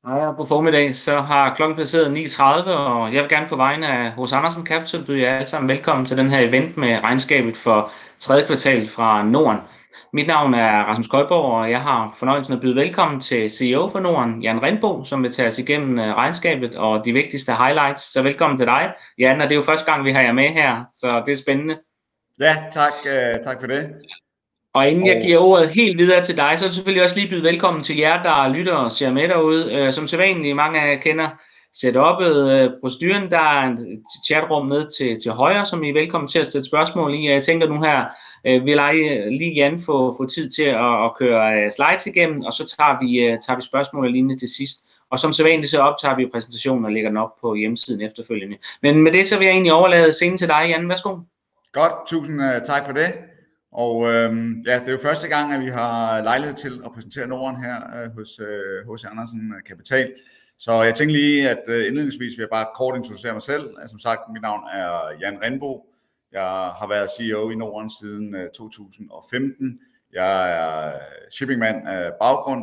Hej, og god formiddag. Så har klokken passeret 9:30, og jeg vil gerne på vegne af H.C. Andersen Capital byde jer alle sammen velkommen til den her event med regnskabet for tredje kvartal fra Norden. Mit navn er Rasmus Køjborg, og jeg har fornøjelsen at byde velkommen til CEO for Norden, Jan Rindbo, som vil tage os igennem regnskabet og de vigtigste highlights. Så velkommen til dig, Jan, og det er jo første gang, vi har jer med her, så det er spændende. Ja, tak for det. Og inden jeg giver ordet helt videre til dig, så vil jeg selvfølgelig også lige byde velkommen til jer, der lytter og ser med derude. Som sædvanligt, mange af jer kender setup'et, proceduren. Der er et chatrum ned til højre, som I er velkommen til at stille spørgsmål i. Og jeg tænker nu her, vil jeg lige Jan få tid til at køre slides igennem, og så tager vi spørgsmål og lignende til sidst. Og som sædvanligt, så optager vi præsentationen og lægger den op på hjemmesiden efterfølgende. Men med det, så vil jeg egentlig overlade scenen til dig, Jan. Værsgo. Godt, tusind tak for det. Og ja, det er jo første gang, at vi har lejlighed til at præsentere Norden her hos H.C. Andersen Capital. Så jeg tænkte lige, at indledningsvis vil jeg bare kort introducere mig selv. Som sagt, mit navn er Jan Rindbo. Jeg har været CEO i Norden siden 2015. Jeg er shippingmand af baggrund,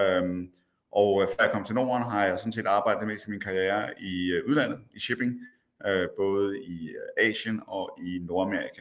og før jeg kom til Norden, har jeg sådan set arbejdet det meste af min karriere i udlandet, i shipping, både i Asien og i Nordamerika.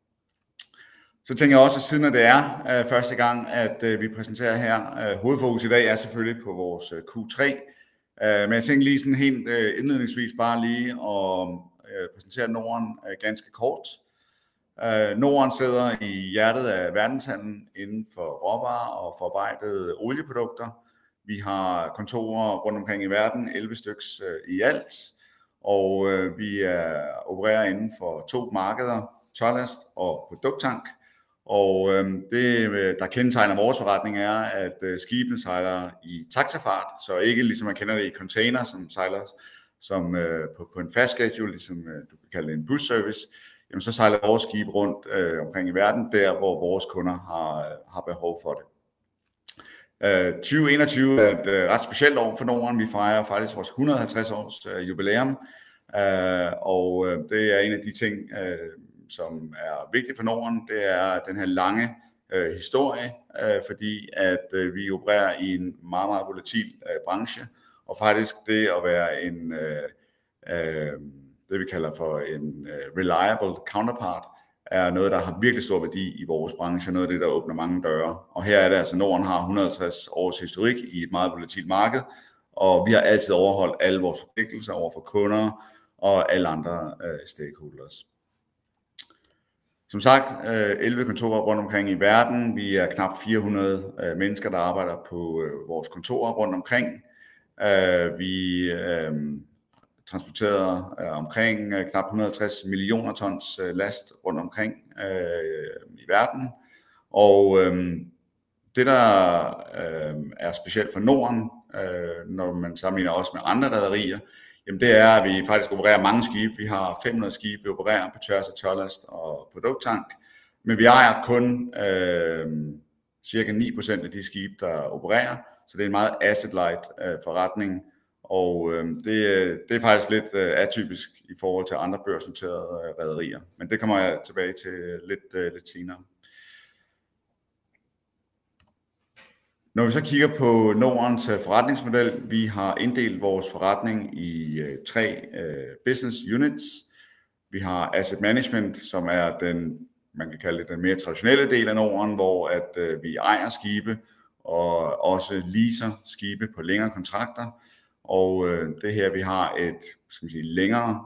Så tænker jeg også, at siden det er første gang, at vi præsenterer her, hovedfokus i dag er selvfølgelig på vores Q3. Men jeg tænker lige sådan helt indledningsvis bare lige at præsentere Norden ganske kort. Norden sidder i hjertet af verdenshandlen inden for råvarer og forarbejdede olieprodukter. Vi har kontorer rundt omkring i verden, 11 styks i alt, og vi opererer inden for 2 markeder, tørlast og produkttank. Og det, der kendetegner vores forretning, er, at skibene sejler i taxafart, så ikke ligesom man kender det i container, som sejler som på en fast schedule, ligesom du kan kalde det en busservice. Jamen, så sejler vores skibe rundt omkring i verden, der hvor vores kunder har behov for det. 2021 er et ret specielt år for Norden. Vi fejrer faktisk vores 150 års jubilæum, og det er en af de ting, som er vigtigt for Norden. Det er den her lange historie, fordi at vi opererer i en meget, meget volatil branche, og faktisk det at være en det vi kalder for en reliable counterpart, er noget, der har virkelig stor værdi i vores branche, noget af det, der åbner mange døre. Og her er det altså, Norden har 150 års historik i et meget volatilt marked, og vi har altid overholdt alle vores forpligtelser over for kunder og alle andre stakeholders. Som sagt, 11 kontorer rundt omkring i verden. Vi er knap 400 mennesker, der arbejder på vores kontorer rundt omkring. Vi transporterer omkring knap 160 millioner tons last rundt omkring i verden. Og det, der er specielt for Norden, når man sammenligner også med andre rederier, jamen det er, at vi faktisk opererer mange skibe. Vi har 500 skibe, vi opererer på tværs af tørlast og produkttank. Men vi ejer kun cirka 9% af de skibe, der opererer. Så det er en meget asset-light forretning. Og det er faktisk lidt atypisk i forhold til andre børsnoterede rederier. Men det kommer jeg tilbage til lidt senere. Når vi så kigger på Nordens forretningsmodel, vi har inddelt vores forretning i 3 business units. Vi har asset management, som er man kan kalde det den mere traditionelle del af Norden, hvor at vi ejer skibe og også leaser skibe på længere kontrakter. Og det her, vi har et længere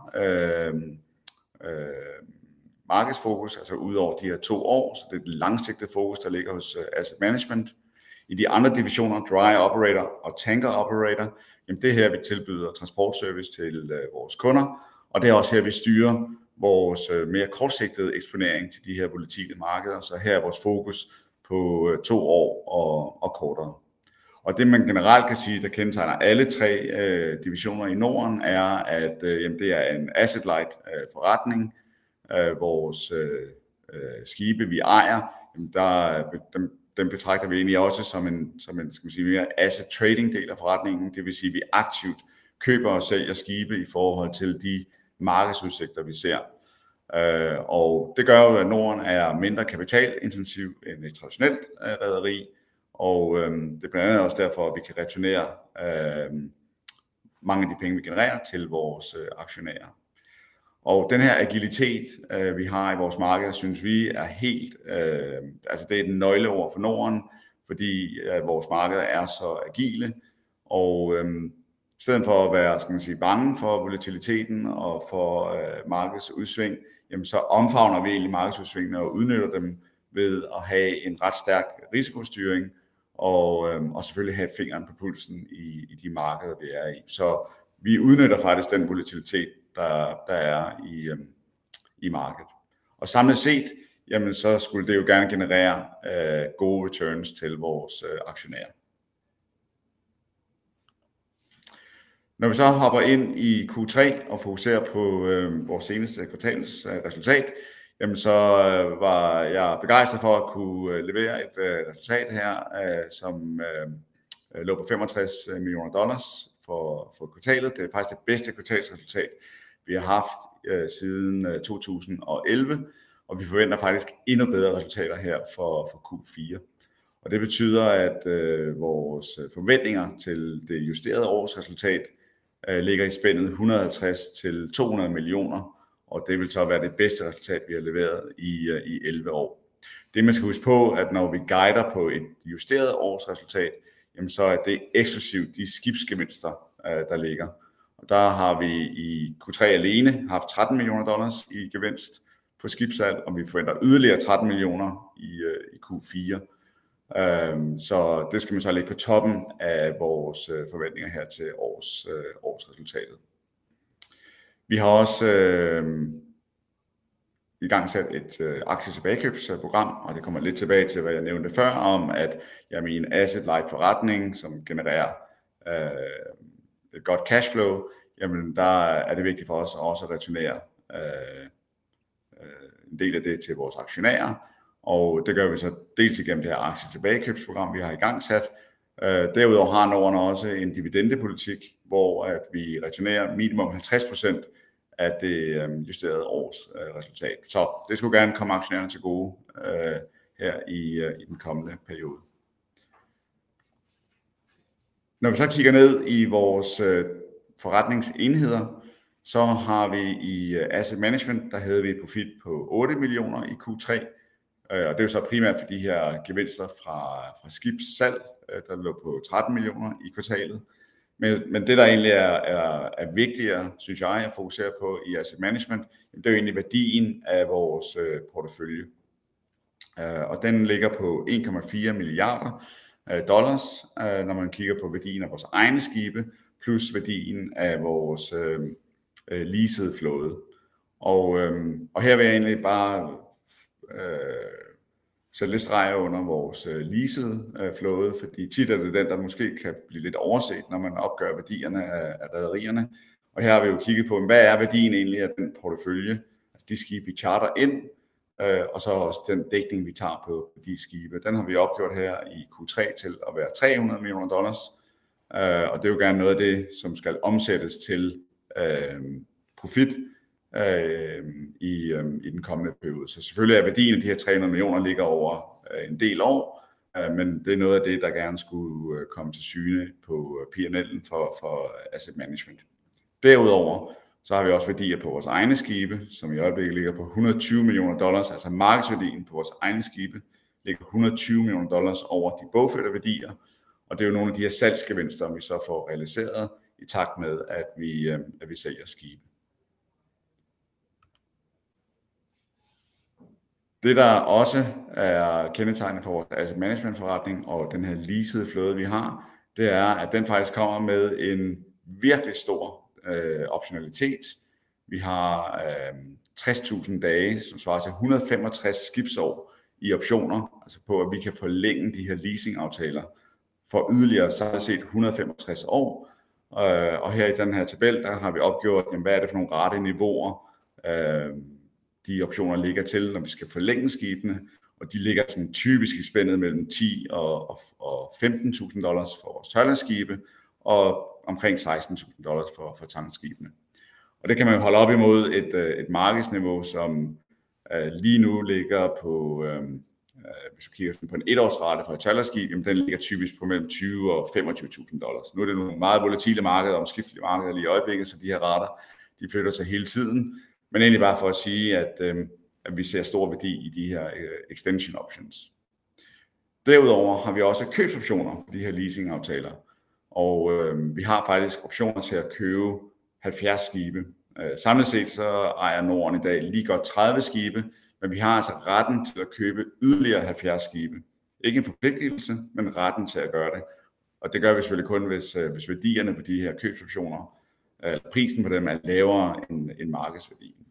markedsfokus, altså ud over de her 2 år, så det er et langsigtet fokus, der ligger hos asset management. I de andre divisioner, dry operator og tanker operator, jamen det her, vi tilbyder transportservice til vores kunder, og det er også her, vi styrer vores mere kortsigtede eksponering til de her volatile markeder, så her er vores fokus på 2 år og kortere. Og det man generelt kan sige, der kendetegner alle 3 divisioner i Norden, er, at jamen, det er en asset-light forretning. Vores skibe, vi ejer, jamen, dem betragter vi egentlig også som en skal man sige, mere asset trading del af forretningen. Det vil sige, at vi aktivt køber og sælger skibe i forhold til de markedsudsigter, vi ser. Og det gør jo, at Norden er mindre kapitalintensiv end et traditionelt rederi. Og det er blandt andet også derfor, at vi kan returnere mange af de penge, vi genererer, til vores aktionærer. Og den her agilitet, vi har i vores marked, synes vi er helt, altså det er et nøgleord for Norden, fordi vores markeder er så agile, og i stedet for at være, skal man sige, bange for volatiliteten og for markedsudsving, jamen så omfavner vi egentlig markedsudsvingene og udnytter dem ved at have en ret stærk risikostyring og selvfølgelig have fingeren på pulsen i de markeder, vi er i. Så vi udnytter faktisk den volatilitet, der er i markedet. Og samlet set, jamen så skulle det jo gerne generere gode returns til vores aktionærer. Når vi så hopper ind i Q3 og fokuserer på vores seneste kvartals resultat, jamen så var jeg begejstret for at kunne levere et resultat her, som lå på $65 millioner for kvartalet. Det er faktisk det bedste kvartalsresultat, vi har haft siden 2011, og vi forventer faktisk endnu bedre resultater her for Q4. Og det betyder, at vores forventninger til det justerede årsresultat ligger i spændet 150 til 200 millioner, og det vil så være det bedste resultat, vi har leveret i 11 år. Det man skal huske på, at når vi guider på et justeret årsresultat, jamen så er det eksklusivt de skibsgevinster, der ligger. Og der har vi i Q3 alene haft $13 millioner i gevinst på skibssalg, og vi forventer yderligere 13 millioner i Q4. Så det skal man så lægge på toppen af vores forventninger her til årsresultatet. Vi har også igangsat et aktietilbagekøbsprogram, og det kommer lidt tilbage til, hvad jeg nævnte før, om at i en asset-light forretning, som genererer et godt cashflow, jamen der er det vigtigt for os også at returnere en del af det til vores aktionærer, og det gør vi så dels igennem det her aktietilbagekøbsprogram, vi har igangsat. Derudover har Norden også en dividendepolitik, hvor at vi returnerer minimum 50% af det justerede års resultat. Så det skulle gerne komme aktionærerne til gode her i den kommende periode. Når vi så kigger ned i vores forretningsenheder, så har vi i Asset Management, der havde vi et profit på 8 millioner i Q3, og det er jo så primært for de her gevinster fra skibssalg, der lå på 13 millioner i kvartalet. Men det, der egentlig er vigtigere, synes jeg, at fokusere på i Asset Management, det er jo egentlig værdien af vores portefølje. Og den ligger på 1,4 milliarder dollars, når man kigger på værdien af vores egne skibe, plus værdien af vores leasede flåde. Og her vil jeg egentlig bare sætte lidt streger under vores leasede flåde, fordi tit er det den, der måske kan blive lidt overset, når man opgør værdierne af rederierne. Og her har vi jo kigget på, hvad er værdien egentlig af den portefølje, altså de skibe, vi charter ind, og så også den dækning, vi tager på de skibe. Den har vi opgjort her i Q3 til at være 300 millioner dollars, og det er jo gerne noget af det, som skal omsættes til profit i den kommende periode. Så selvfølgelig er værdien af de her 300 millioner ligger over en del år, men det er noget af det, der gerne skulle komme til syne på P&L'en for Asset Management. Derudover så har vi også værdier på vores egne skibe, som i øjeblikket ligger på 120 millioner dollars, altså markedsværdien på vores egne skibe ligger 120 millioner dollars over de bogførte værdier, og det er jo nogle af de her salgsgevinster, vi så får realiseret i takt med, at vi sælger skibe. Det, der også er kendetegnet for vores asset management forretning og den her leasede flåde, vi har, det er, at den faktisk kommer med en virkelig stor optionalitet. Vi har 60.000 dage, som svarer til 165 skibsår i optioner, altså på, at vi kan forlænge de her leasingaftaler for yderligere samlet set 165 år. Og her i den her tabel, der har vi opgjort, hvad er det for nogle rateniveauer, de optioner ligger til, når vi skal forlænge skibene, og de ligger sådan typisk i spændet mellem 10 og 15.000 dollars for vores tørlastskibe, og omkring 16.000 dollars for tankskibene. Og det kan man holde op imod et markedsniveau, som lige nu ligger på hvis du kigger på en etårsrate for et tørlastskib, den ligger typisk på mellem $20,000 og $25,000. Nu er det nogle meget volatile markeder, omskiftelige markeder lige i øjeblikket, så de her rater, de flytter sig hele tiden. Men egentlig bare for at sige, at vi ser stor værdi i de her extension options. Derudover har vi også købsoptioner på de her leasingaftaler, og vi har faktisk optioner til at købe 70 skibe. Samlet set så ejer Norden i dag lige godt 30 skibe, men vi har altså retten til at købe yderligere 70 skibe. Ikke en forpligtelse, men retten til at gøre det. Og det gør vi selvfølgelig kun, hvis værdierne på de her købsoptioner, prisen på dem er lavere end markedsværdien.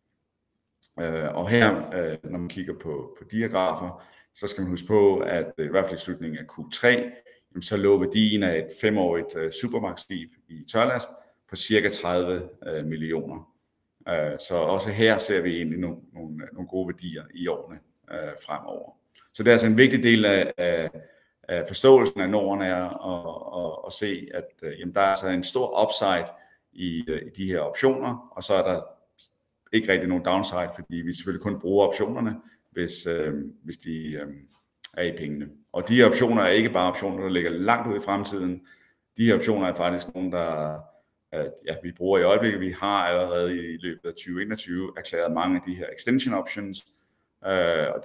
Og her, når man kigger på diagrafer, så skal man huske på, at i hvert fald i slutningen af Q3, så lå værdien af et 5-årigt Supramax-skib i tørlast på cirka 30 millioner. Så også her ser vi egentlig nogle gode værdier i årene fremover. Så det er altså en vigtig del af forståelsen af Norden er at se, at der er altså en stor upside i de her optioner, og så er der ikke rigtig nogen downside, fordi vi selvfølgelig kun bruger optionerne, hvis de er i pengene. Og de her optioner er ikke bare optioner, der ligger langt ud i fremtiden. De her optioner er faktisk nogle, der vi bruger i øjeblikket. Vi har allerede i løbet af 2021 erklæret mange af de her extension options, og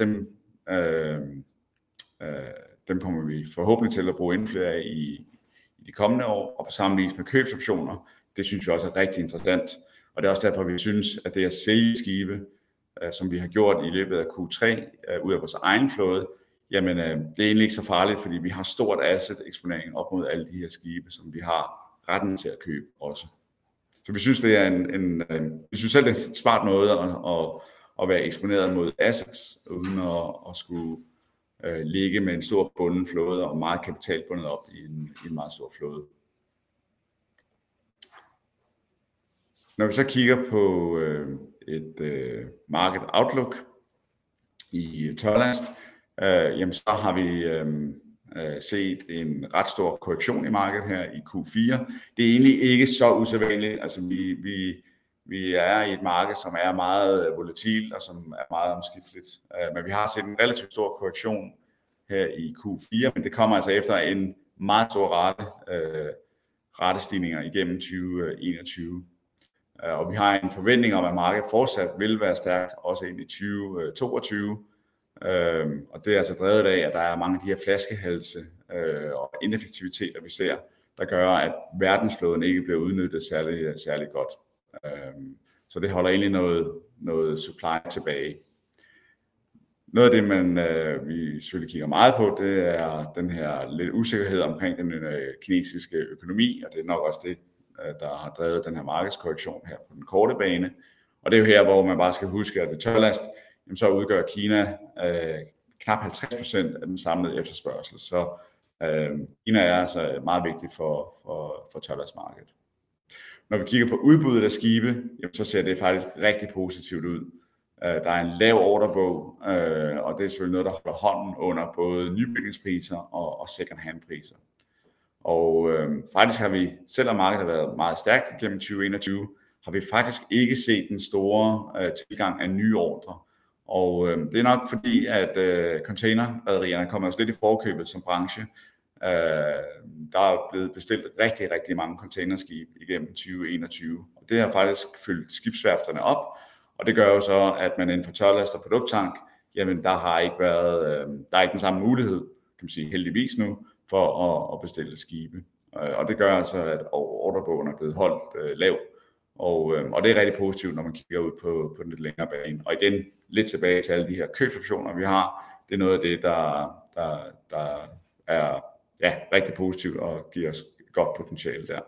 dem kommer vi forhåbentlig til at bruge endnu flere af i de kommende år, og på samme vis med købsoptioner. Det synes vi også er rigtig interessant, og det er også derfor, vi synes, at det at sælge skibe, som vi har gjort i løbet af Q3 ud af vores egen flåde, jamen det er egentlig ikke så farligt, fordi vi har stort asset-eksponering op mod alle de her skibe, som vi har retten til at købe også. Så vi synes, det er vi synes selv, det er en smart måde at være eksponeret mod assets, uden at skulle ligge med en stor bunden flåde og meget kapital bundet op i en meget stor flåde. Når vi så kigger på et market outlook i tørlast, jamen så har vi set en ret stor korrektion i markedet her i Q4. Det er egentlig ikke så usædvanligt. Altså vi er i et marked, som er meget volatilt og som er meget omskifteligt. Men vi har set en relativt stor korrektion her i Q4, men det kommer altså efter en meget stor ratestigninger igennem 2021. Og vi har en forventning om, at markedet fortsat vil være stærkt, også ind i 2022. Og det er altså drevet af, at der er mange af de her flaskehalse og ineffektiviteter, vi ser, der gør, at verdensflåden ikke bliver udnyttet særlig godt. Så det holder egentlig noget supply tilbage. Noget af det, vi selvfølgelig kigger meget på, det er den her lidt usikkerhed omkring den kinesiske økonomi, og det er nok også det, der har drevet den her markedskorrektion her på den korte bane. Og det er jo her, hvor man bare skal huske, at det tørlast, så udgør Kina knap 50% af den samlede efterspørgsel. Så Kina er altså meget vigtig for tørlastmarkedet. Når vi kigger på udbuddet af skibe, så ser det faktisk rigtig positivt ud. Der er en lav ordrebog, og det er selvfølgelig noget, der holder hånden under både nybygningspriser og second-hand priser. Og faktisk har vi, selvom markedet har været meget stærkt gennem 2021, har vi faktisk ikke set den store tilgang af nye ordrer. Og det er nok fordi, at containerrederierne kommer også lidt i forkøbet som branche. Der er blevet bestilt rigtig, rigtig mange containerskib igennem 2021. Og det har faktisk fyldt skibsværfterne op, og det gør jo så, at man inden for tørlast og produkttank, jamen der er ikke den samme mulighed, kan man sige heldigvis nu, for at bestille skibe. Og det gør altså, at ordrebogen er blevet holdt lav. Og det er rigtig positivt, når man kigger ud på den lidt længere bane. Og igen, lidt tilbage til alle de her købsoptioner, vi har. Det er noget af det, der er rigtig positivt og giver os godt potentiale der.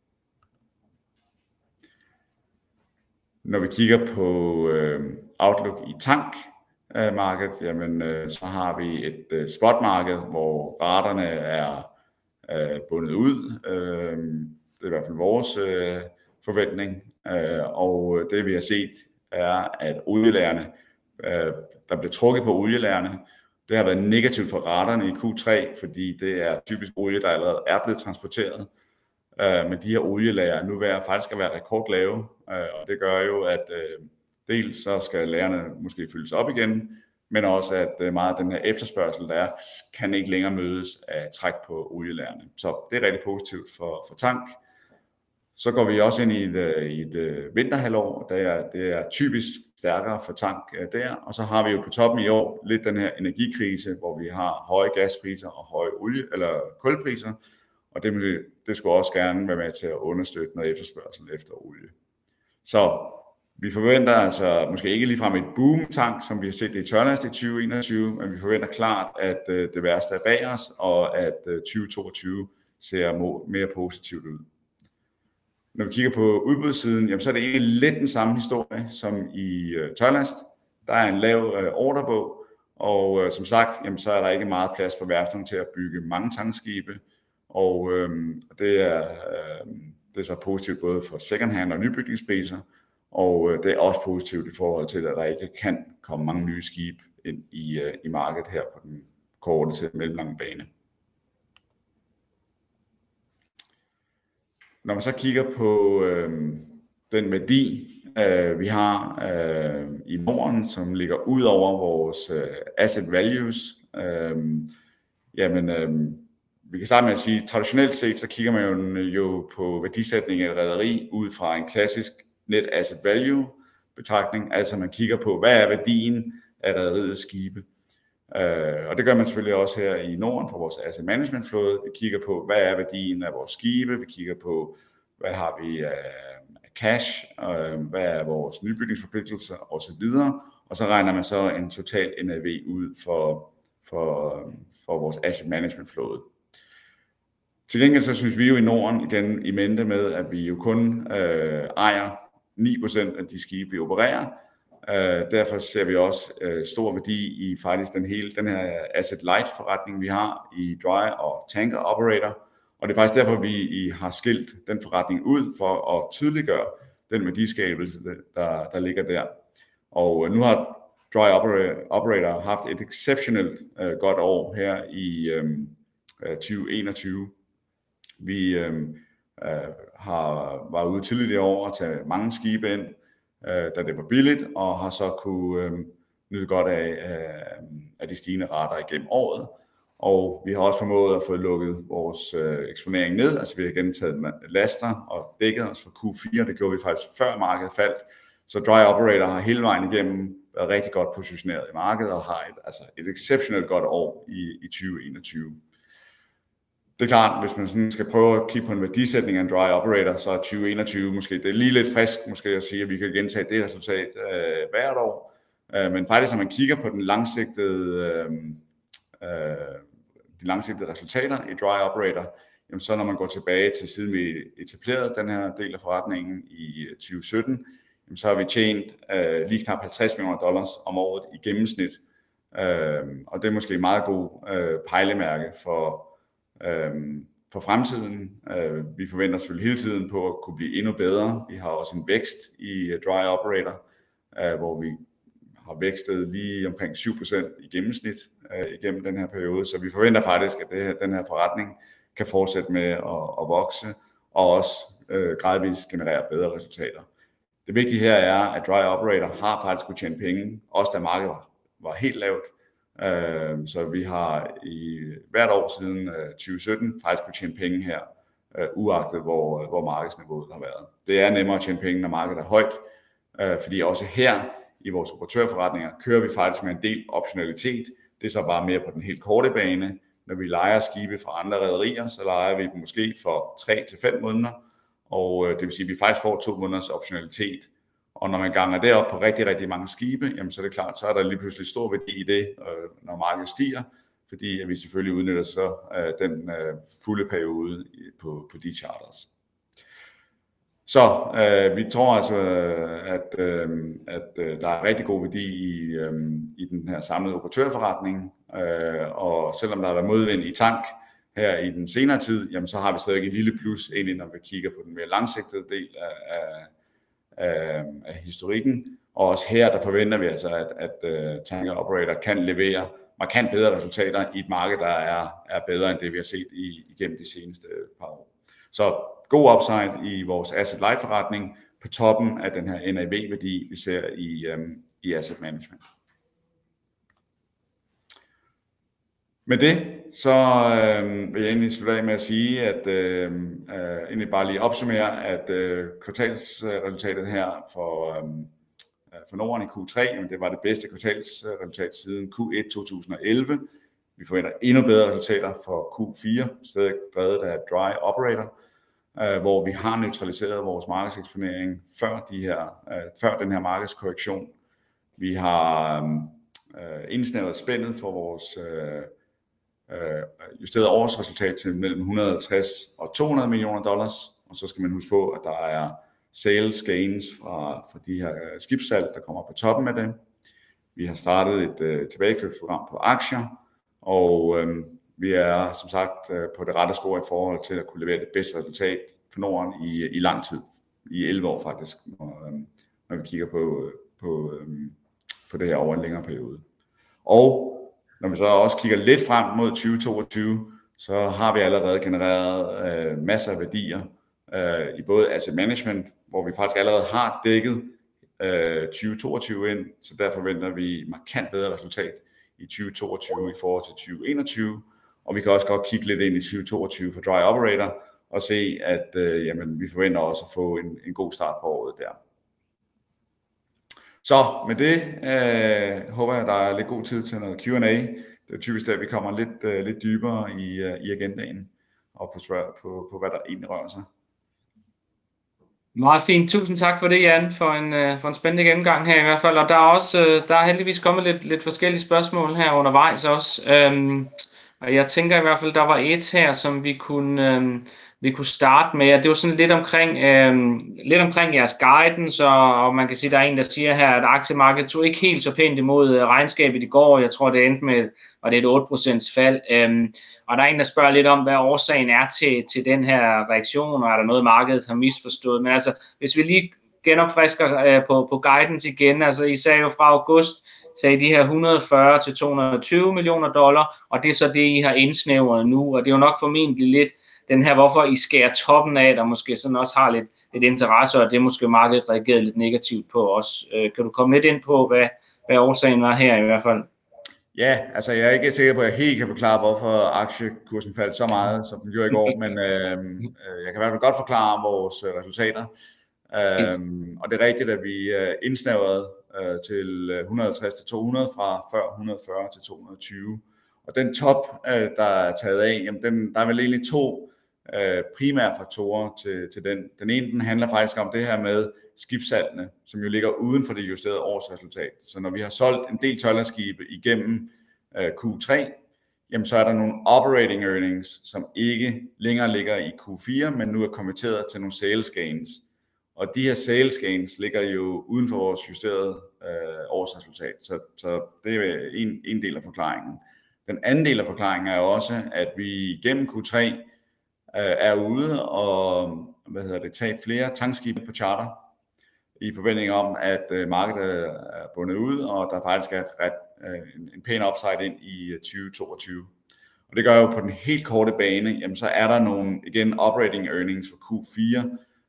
Når vi kigger på outlook i tankmarkedet, jamen så har vi et spotmarked, hvor raterne er bundet ud. Det er i hvert fald vores forventning. Og det vi har set er, at olielagerne, der bliver trukket på olielagerne, det har været negativt for raterne i Q3, fordi det er typisk olie, der allerede er blevet transporteret. Men de her olielager er nu faktisk at være rekordlave, og det gør jo, at dels så skal lagerne måske fyldes op igen, men også at meget af den her efterspørgsel, der er, kan ikke længere mødes af træk på olielagerne. Så det er rigtig positivt for tank. Så går vi også ind i et vinterhalvår, det er typisk stærkere for tank der, og så har vi jo på toppen i år lidt den her energikrise, hvor vi har høje gaspriser og høje kulpriser, og det skulle også gerne være med til at understøtte noget efterspørgsel efter olie. Så vi forventer altså måske ikke ligefrem et boom-tank, som vi har set det i tørlast i 2021, men vi forventer klart, at det værste er bag os, og at 2022 ser mere positivt ud. Når vi kigger på udbudssiden, jamen, så er det egentlig lidt den samme historie som i tørlast. Der er en lav ordrebog, og som sagt, jamen, så er der ikke meget plads på værfterne til at bygge mange tankskibe, og det er så positivt både for second-hand og nybygningspriser, og det er også positivt i forhold til, at der ikke kan komme mange nye skibe ind i markedet her på den korte til mellemlange bane. Når man så kigger på den værdi, vi har i Norden, som ligger ud over vores asset values, vi kan starte med at sige, at traditionelt set, så kigger man jo på værdisætning af et rederi ud fra en klassisk net asset value betragtning, altså man kigger på, hvad er værdien af rederiets skibe. Og det gør man selvfølgelig også her i Norden for vores asset management flåde. Vi kigger på, hvad er værdien af vores skibe, vi kigger på, hvad har vi af cash, hvad er vores nybygningsforpligtelser osv. Og så regner man så en total NAV ud for vores asset management flåde. Til gengæld så synes vi jo i Norden igen i mente med, at vi jo kun ejer 9% af de skibe, vi opererer. Derfor ser vi også stor værdi i faktisk den her asset light forretning, vi har i dry og tanker operator. Og det er faktisk derfor, vi har skilt den forretning ud for at tydeliggøre den værdiskabelse, der ligger der. Og nu har dry operator haft et exceptionelt godt år her i 2021. Vi var ude tidligt i år at tage mange skibe ind, da det var billigt, og har så kunne nyde godt af de stigende rater igennem året. Og vi har også formået at få lukket vores eksponering ned, altså vi har igen taget laster og dækket os for Q4, det gjorde vi faktisk før markedet faldt. Så Dry Operator har hele vejen igennem været rigtig godt positioneret i markedet og har et exceptionelt godt år i 2021. Det er klart, hvis man sådan skal prøve at kigge på en værdisætning af en dry operator, så er 2021 måske, det er lige lidt frisk måske at sige, at vi kan gentage det resultat hvert år. Men faktisk, når man kigger på de langsigtede resultater i dry operator, jamen så når man går tilbage til siden vi etablerede den her del af forretningen i 2017, jamen så har vi tjent lige knap $50 million om året i gennemsnit. Og det er måske et meget god pejlemærke for fremtiden. Vi forventer selvfølgelig hele tiden på at kunne blive endnu bedre. Vi har også en vækst i dry operator, hvor vi har vækstet lige omkring 7% i gennemsnit igennem den her periode. Så vi forventer faktisk, at den her forretning kan fortsætte med at vokse og også gradvist generere bedre resultater. Det vigtige her er, at dry operator har faktisk kunne tjene penge, også da markedet var helt lavt. Så vi har i hvert år siden 2017 faktisk kunne tjene penge her, uagtet hvor markedsniveauet har været. Det er nemmere at tjene penge, når markedet er højt, fordi også her i vores operatørforretninger kører vi faktisk med en del optionalitet. Det er så bare mere på den helt korte bane. Når vi lejer skibe fra andre rederier, så lejer vi dem måske for 3 til 5 måneder, og det vil sige, at vi faktisk får 2 måneders optionalitet. Og når man ganger det op på rigtig, rigtig mange skibe, jamen så er det klart, så er der lige pludselig stor værdi i det, når markedet stiger, fordi vi selvfølgelig udnytter så den fulde periode på de charters. Så vi tror altså, at der er rigtig god værdi i den her samlede operatørforretning, og selvom der har været modvind i tank her i den senere tid, jamen så har vi stadig et lille plus egentlig, når vi kigger på den mere langsigtede del af historikken. Og også her, der forventer vi altså, at tanker operator kan levere markant bedre resultater i et marked, der er bedre end det, vi har set igennem de seneste par år. Så god upside i vores asset light forretning på toppen af den her NAV-værdi, vi ser i asset management. Med det, så vil jeg egentlig slutte af med at sige, at egentlig bare lige opsummere, at kvartalsresultatet her for Norden i Q3, det var det bedste kvartalsresultat siden Q1 2011. Vi forventer endnu bedre resultater for Q4, stadig drevet af Dry Operator, hvor vi har neutraliseret vores markedseksponering før den her markedskorrektion. Vi har indsnævret spændet for vores justeret årsresultat til mellem 150 og 200 millioner dollars, og så skal man huske på, at der er sales gains fra de her skibssalg, der kommer på toppen af det. Vi har startet et tilbagekøbsprogram på aktier, og vi er som sagt på det rette spor i forhold til at kunne levere det bedste resultat for Norden i lang tid, i 11 år faktisk, når vi kigger på det her over en længere periode. Og når vi så også kigger lidt frem mod 2022, så har vi allerede genereret masser af værdier i både asset management, hvor vi faktisk allerede har dækket 2022 ind, så derfor forventer vi markant bedre resultat i 2022 i forhold til 2021, og vi kan også godt kigge lidt ind i 2022 for Dry Operator og se, at vi forventer også at få en god start på året der. Så med det håber jeg, der er lidt god tid til noget Q&A. Det er typisk der, vi kommer lidt dybere i agendaen og på hvad der egentlig rører sig. Meget fint. Tusind tak for det, Jan, for en spændende gennemgang her i hvert fald. Og der er heldigvis kommet lidt forskellige spørgsmål her undervejs også. Og jeg tænker i hvert fald, der var et her, som vi kunne starte med. Det var sådan lidt omkring jeres guidance, og man kan sige, der er en, der siger her, at aktiemarkedet tog ikke helt så pænt imod regnskabet i går. Jeg tror, det endte med et 8% fald. Og der er en, der spørger lidt om, hvad årsagen er til den her reaktion, og er der noget, markedet har misforstået. Men altså, hvis vi lige genopfrisker på guidance igen, altså I sagde jo fra august, sagde de her 140 til 220 millioner dollar, og det er så det, I har indsnævret nu, og det er jo nok formentlig lidt den her, hvorfor I skærer toppen af, der måske sådan også har lidt interesse, og det er måske markedet reageret lidt negativt på os. Kan du komme lidt ind på, hvad årsagen var her i hvert fald? Ja, altså jeg er ikke sikker på, at jeg helt kan forklare, hvorfor aktiekursen faldt så meget, som den gjorde i går, men jeg kan i hvert fald godt forklare vores resultater. Og det er rigtigt, at vi indsnævrede til 150 til 200 fra før 140 til 220. Og den top, der er taget af, jamen der er vel egentlig to primære faktorer til den. Den ene, den handler faktisk om det her med skibssalgene, som jo ligger uden for det justerede årsresultat. Så når vi har solgt en del tøjlerskibe igennem Q3, jamen så er der nogle operating earnings, som ikke længere ligger i Q4, men nu er konverteret til nogle sales gains. Og de her sales gains ligger jo uden for vores justerede årsresultat. Så det er en del af forklaringen. Den anden del af forklaringen er også, at vi gennem Q3 er ude og tage flere tankskibe på charter i forventning om, at markedet er bundet ud, og der faktisk er en pæn upside ind i 2022. Og det gør jo på den helt korte bane, jamen så er der nogle igen operating earnings for Q4,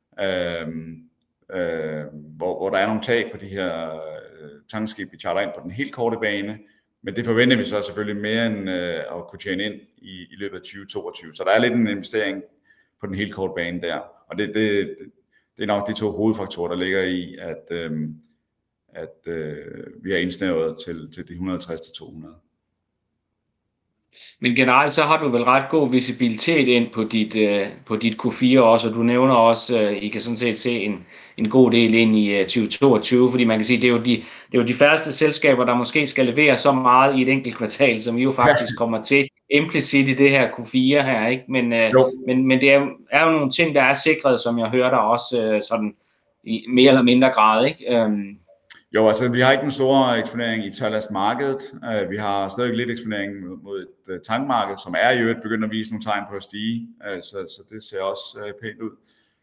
hvor der er nogle tab på de her tankskibe, vi charter ind på den helt korte bane. Men det forventer vi så selvfølgelig mere end at kunne tjene ind i løbet af 2022. Så der er lidt en investering på den helt korte bane der. Og det er nok de to hovedfaktorer, der ligger i, at vi har indsnævret til de 160 til 200. Men generelt så har du vel ret god visibilitet ind på dit Q4 også, og du nævner også, I kan sådan set se en god del ind i 2022, fordi man kan sige, det er jo de færreste selskaber, der måske skal levere så meget i et enkelt kvartal, som I jo faktisk kommer til implicit i det her Q4 her, ikke? Men det er jo nogle ting, der er sikret, som jeg hører der også sådan i mere eller mindre grad, ikke? Jo, altså vi har ikke en stor eksponering i tørlastmarkedet. Vi har stadig lidt eksponering mod et tankmarked, som er i øvrigt begyndt at vise nogle tegn på at stige, så det ser også pænt ud.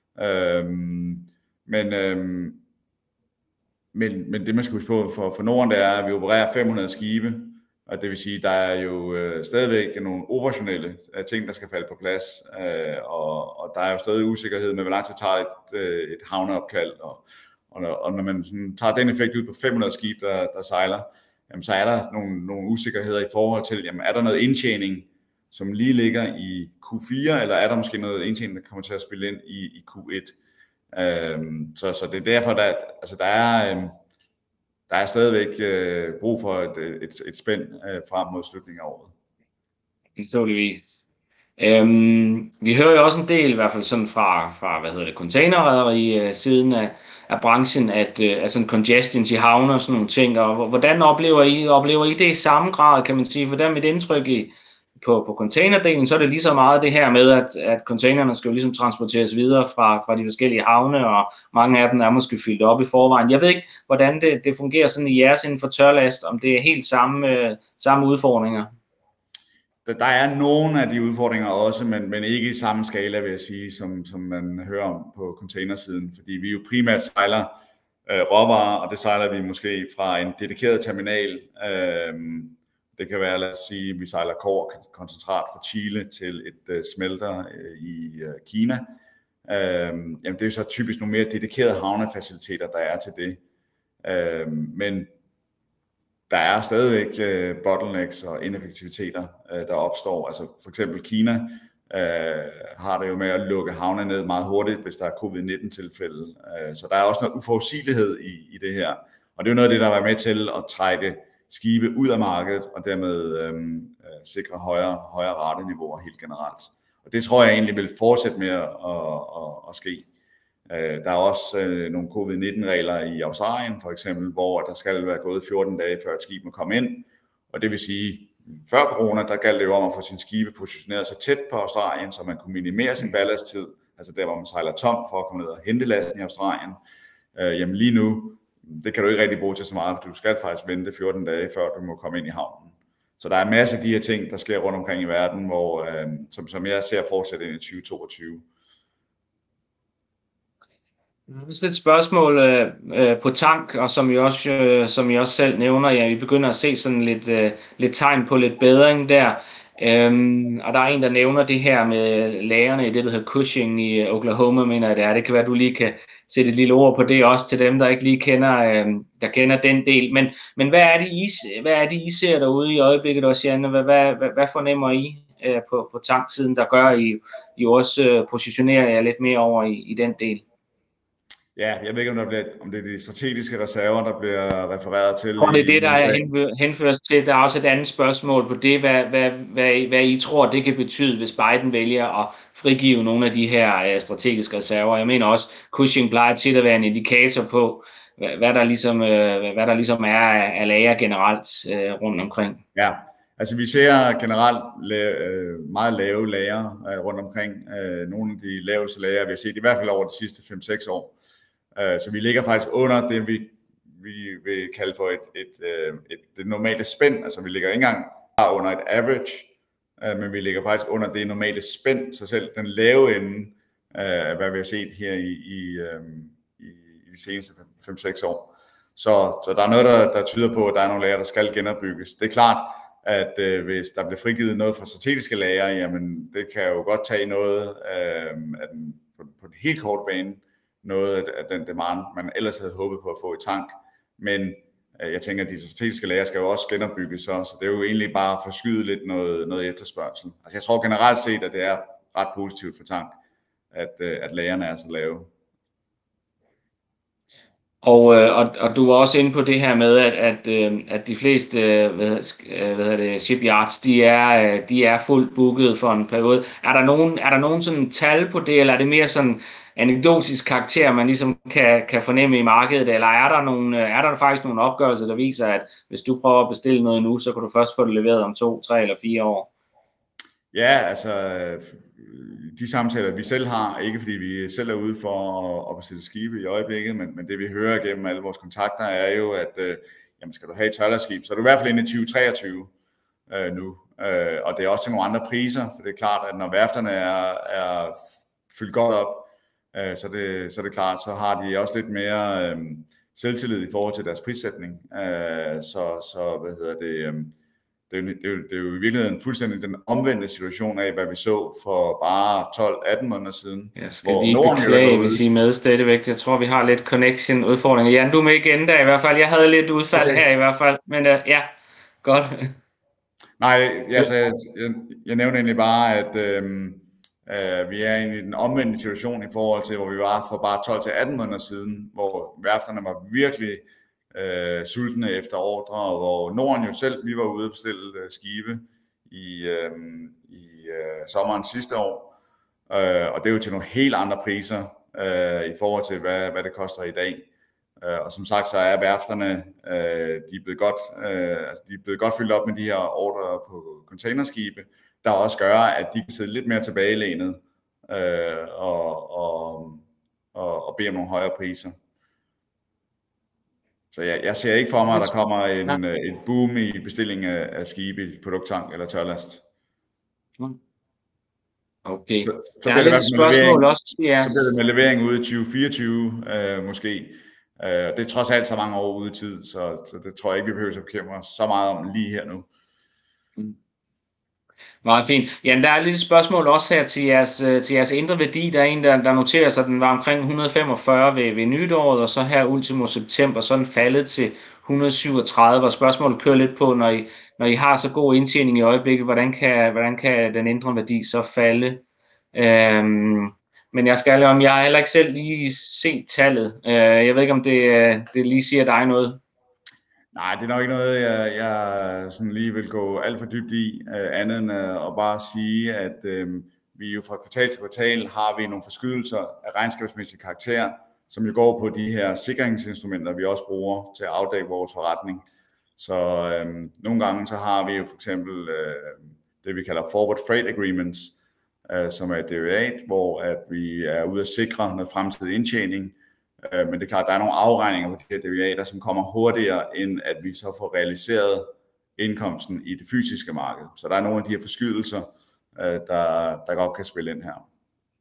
Men det man skal huske på for Norden, det er, at vi opererer 500 skibe, og det vil sige, der er jo stadigvæk nogle operationelle ting, der skal falde på plads, og der er jo stadig usikkerhed med, hvor lang tid tager et havneopkald, og når man sådan tager den effekt ud på 500 skib, der sejler, jamen, så er der nogle usikkerheder i forhold til, jamen, er der noget indtjening, som lige ligger i Q4, eller er der måske noget indtjening, der kommer til at spille ind i Q1. Så det er derfor, der er stadigvæk brug for et spænd frem mod slutningen af året. Naturligvis. Vi hører jo også en del, i hvert fald sådan fra containerrederi siden af branchen, at sådan congestion i havne og sådan nogle ting, og hvordan oplever I det i samme grad, kan man sige? For der er mit indtryk på containerdelen, så er det lige så meget det her med, at containerne skal jo ligesom transporteres videre fra de forskellige havne, og mange af dem er måske fyldt op i forvejen. Jeg ved ikke, hvordan det fungerer sådan i jeres inden for tørlast, om det er helt samme udfordringer. Der er nogle af de udfordringer også, men ikke i samme skala, vil jeg sige, som man hører om på containersiden, fordi vi jo primært sejler råvarer, og det sejler vi måske fra en dedikeret terminal. Det kan være, lad os sige, vi sejler koncentrat fra Chile til et smelter i Kina. Jamen det er jo så typisk nogle mere dedikerede havnefaciliteter, der er til det. Men der er stadigvæk bottlenecks og ineffektiviteter, der opstår. Altså for eksempel Kina har det jo med at lukke havne ned meget hurtigt, hvis der er covid-19-tilfælde. Så der er også noget uforudsigelighed i det her. Og det er jo noget af det, der var med til at trække skibe ud af markedet, og dermed sikre højere rateniveauer helt generelt. Og det tror jeg egentlig vil fortsætte med at ske. Der er også nogle covid-19-regler i Australien, for eksempel, hvor der skal være gået 14 dage, før et skib må komme ind. Og det vil sige, før corona, der galt det jo om at få sin skibe positioneret så tæt på Australien, så man kunne minimere sin ballasttid, altså der, hvor man sejler tom for at komme ned og hente lasten i Australien. Jamen lige nu, det kan du ikke rigtig bruge til så meget, for du skal faktisk vente 14 dage, før du må komme ind i havnen. Så der er en masse af de her ting, der sker rundt omkring i verden, hvor, som jeg ser fortsætte ind i 2022. Det er et spørgsmål på tank, og som I også selv nævner, ja, vi begynder at se sådan lidt tegn på lidt bedring der. Og der er en, der nævner det her med lagrene i det, der hedder Cushing i Oklahoma, mener jeg det er. Det kan være, at du lige kan sætte et lille ord på det også til dem, der ikke lige kender den del. Men hvad er det, I ser derude i øjeblikket også, Janne? Hvad fornemmer I på tanksiden, der gør, at I også positionerer jer lidt mere over i den del? Ja, jeg ved ikke, om det er de strategiske reserver, der bliver refereret til. Og det er det, der er henføres til. Der er også et andet spørgsmål på det, hvad I tror, det kan betyde, hvis Biden vælger at frigive nogle af de her strategiske reserver. Jeg mener også, Cushing plejer til at være en indikator på, hvad der ligesom er af lager generelt rundt omkring. Ja, altså vi ser generelt meget lave lager rundt omkring. Nogle af de laveste lager, vi har set i hvert fald over de sidste 5-6 år. Så vi ligger faktisk under det, vi vil kalde for det normale spænd. Altså vi ligger ikke engang under et average, men vi ligger faktisk under det normale spænd. Så selv den lave ende, hvad vi har set her i de seneste 5-6 år. Så der er noget, der tyder på, at der er nogle lager, der skal genopbygges. Det er klart, at hvis der bliver frigivet noget fra strategiske lager, jamen det kan jo godt tage noget på den helt korte bane, noget af den demand, man ellers havde håbet på at få i tank. Men jeg tænker, at de strategiske lager skal jo også genopbygges, så det er jo egentlig bare at forskyde lidt noget efterspørgsel. Altså jeg tror generelt set, at det er ret positivt for tank, at lagerne er så lave. Og du var også inde på det her med, at de fleste shipyards, de er fuldt booket for en periode. Er der nogen sådan tal på det, eller er det mere sådan anekdotisk karakter, man ligesom kan fornemme i markedet, eller er der faktisk nogle opgørelser, der viser, at hvis du prøver at bestille noget nu, så kan du først få det leveret om 2, 3 eller 4 år? Ja, altså de samtaler, vi selv har, ikke fordi vi selv er ude for at bestille skibe i øjeblikket, men det vi hører gennem alle vores kontakter er jo, at jamen, skal du have et tørlastskib, så er du i hvert fald inde i 2023 nu. Og det er også til nogle andre priser, for det er klart, at når værfterne er fyldt godt op, så er det klart, så har de også lidt mere selvtillid i forhold til deres prissætning. det er jo i virkeligheden fuldstændig den omvendte situation af, hvad vi så for bare 12-18 måneder siden. Jeg skal lige beklage, hvis I er med stadigvæk. Jeg tror, vi har lidt connection-udfordringer. Jan, du er med igen der i hvert fald. Jeg havde lidt udfald her i hvert fald, men ja, godt. Nej, altså, jeg nævner egentlig bare, at vi er i den omvendte situation i forhold til, hvor vi var for bare 12-18 måneder siden, hvor værfterne var virkelig sultne efter ordre, og hvor Norden jo selv, vi var ude at bestille skibe i sommeren sidste år, og det er jo til nogle helt andre priser i forhold til, hvad det koster i dag. Og som sagt, så er værfterne, de er blevet godt fyldt op med de her ordre på containerskibe, der også gør, at de kan sidde lidt mere tilbagelænet og bede om nogle højere priser. Så jeg ser ikke for mig, at der kommer et boom i bestilling af skibe i produkttank eller tørlast. Okay. Så der er lidt spørgsmål også. Så bliver det med levering ude i 2024 måske. Det er trods alt så mange år ude i tid, så det tror jeg ikke, vi behøver at bekymre os så meget om lige her nu. Meget fint. Jan, der er lidt spørgsmål også her til jeres indre værdi. Der er en, der noterer sig, at den var omkring 145 ved nytåret, og så her ultimo september, så er den faldet til 137, og spørgsmålet kører lidt på, når I har så god indtjening i øjeblikket, hvordan kan den indre værdi så falde? Men jeg har heller ikke selv lige set tallet. Jeg ved ikke, om det lige siger dig noget. Nej, det er nok ikke noget, jeg sådan lige vil gå alt for dybt i, andet end at bare sige, at vi jo fra kvartal til kvartal har vi nogle forskydelser af regnskabsmæssig karakter, som jo går på de her sikringsinstrumenter, vi også bruger til at afdække vores forretning. Så nogle gange så har vi jo for eksempel det, vi kalder forward freight agreements, som er et derivat, hvor at vi er ude at sikre noget fremtidig indtjening. Men det er klart, at der er nogle afregninger på de her derivater, som kommer hurtigere, end at vi så får realiseret indkomsten i det fysiske marked. Så der er nogle af de her forskydelser, der godt kan spille ind her.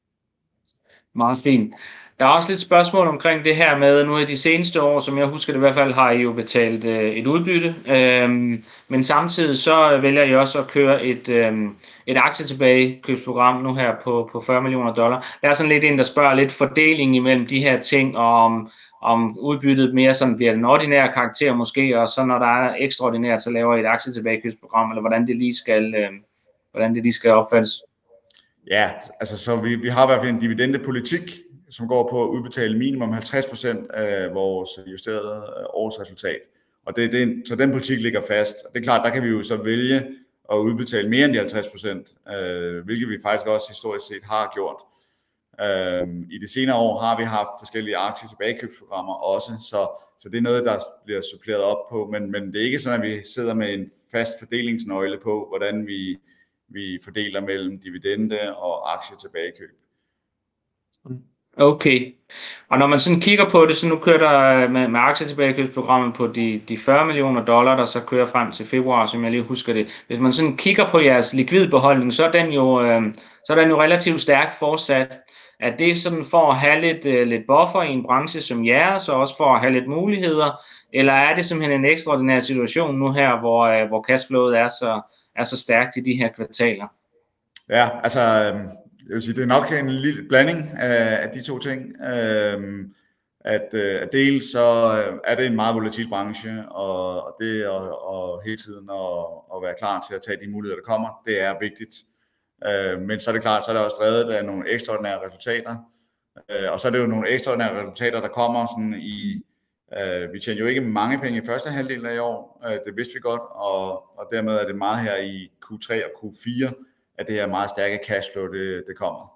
Meget fint. Der er også lidt spørgsmål omkring det her med, nu i de seneste år, som jeg husker det i hvert fald, har I jo betalt et udbytte, men samtidig så vælger I også at køre et aktietilbagekøbsprogram nu her på $40 millioner. Der er sådan lidt en, der spørger lidt fordeling imellem de her ting, og om udbyttet mere sådan bliver den ordinære karakter måske, og så når der er ekstraordinært, så laver I et aktietilbagekøbsprogram, eller hvordan det lige skal opfattes. Ja, altså så vi har i hvert fald en dividendepolitik, som går på at udbetale minimum 50% af vores justerede årsresultat. Og så den politik ligger fast. Og det er klart, der kan vi jo så vælge at udbetale mere end de 50%, hvilket vi faktisk også historisk set har gjort. I de senere år har vi haft forskellige aktietilbagekøbsprogrammer også, så det er noget, der bliver suppleret op på, men det er ikke sådan, at vi sidder med en fast fordelingsnøgle på, hvordan vi fordeler mellem dividende og aktietilbagekøb. Okay. Og når man sådan kigger på det, så nu kører der med aktietilbagekøbsprogrammet på de $40 millioner, der så kører frem til februar, som jeg lige husker det. Hvis man sådan kigger på jeres likvidbeholdning, så er den jo relativt stærk fortsat. Er det sådan for at have lidt buffer i en branche som jeres, og også for at have lidt muligheder, eller er det simpelthen en ekstraordinær situation nu her, hvor cashflowet er så stærkt i de her kvartaler? Ja, altså jeg vil sige, det er nok en lille blanding af de to ting. At dels så er det en meget volatil branche, og det og hele tiden at være klar til at tage de muligheder, der kommer, det er vigtigt. Men så er det klart, så er det også drevet af nogle ekstraordinære resultater. Og så er det jo nogle ekstraordinære resultater, der kommer sådan i... Vi tjener jo ikke mange penge i første halvdel af i år, det vidste vi godt, og dermed er det meget her i Q3 og Q4, at det her meget stærke cashflow, det kommer.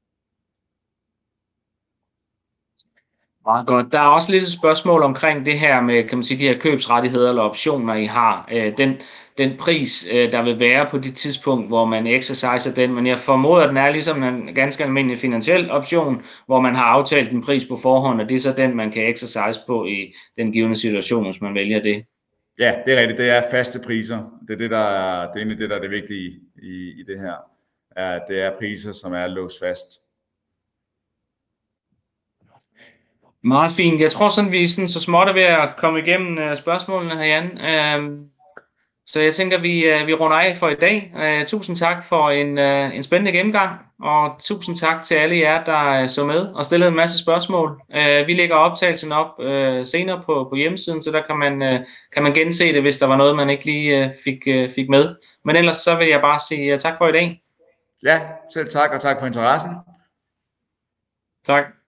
Meget godt. Der er også lidt et spørgsmål omkring det her med, kan man sige, de her købsrettigheder eller optioner, I har. Den pris, der vil være på det tidspunkt, hvor man exerciser den, men jeg formoder, at den er ligesom en ganske almindelig finansiel option, hvor man har aftalt en pris på forhånd, og det er så den, man kan exercise på i den givne situation, hvis man vælger det. Ja, det er rigtigt. Det er faste priser. Det er egentlig det, der er det vigtige i det her. Det er priser, som er låst fast. Meget fint. Jeg tror sådan, vi er så småt ved at komme igennem spørgsmålene her, Jan. Så jeg tænker, vi runder af for i dag. Tusind tak for en spændende gennemgang, og tusind tak til alle jer, der så med og stillede en masse spørgsmål. Vi lægger optagelsen op senere på hjemmesiden, så der kan man gense det, hvis der var noget, man ikke lige fik med. Men ellers så vil jeg bare sige tak for i dag. Ja, selv tak, og tak for interessen. Tak.